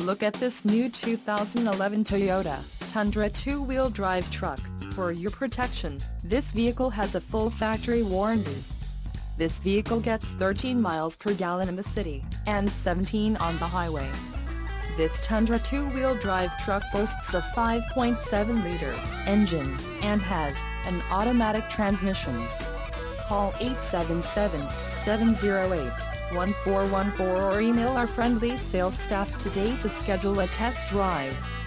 Look at this new 2011 Toyota Tundra 2-wheel drive truck. For your protection, this vehicle has a full factory warranty. This vehicle gets 13 miles per gallon in the city, and 17 on the highway. This Tundra 2-wheel drive truck boasts a 5.7-liter engine, and has an automatic transmission. Call 877-708-1414 or email our friendly sales staff today to schedule a test drive.